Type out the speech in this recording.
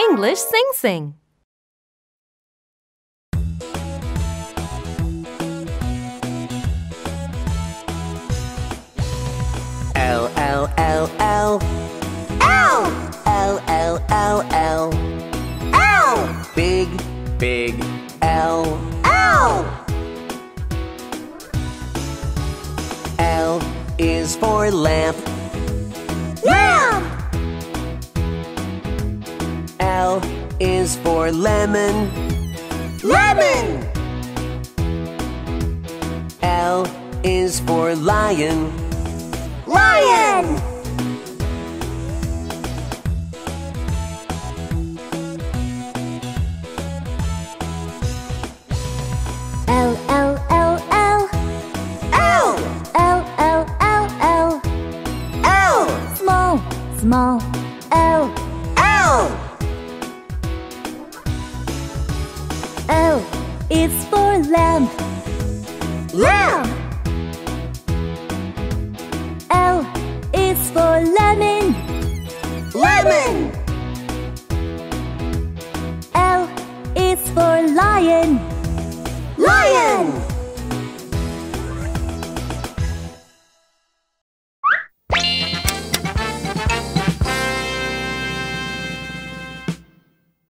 English sing-sing. L, L, L, L. L, L, L, L, L. L. Big, big L. L. L is for lamp. Lamp. L is for lemon. Lemon. L is for lion. Lion. L, L, L, L. L. L, L, L, L. L. Small, small. L. L. L is for lamp. Lamp. L is for lemon. Lemon. L is for lion.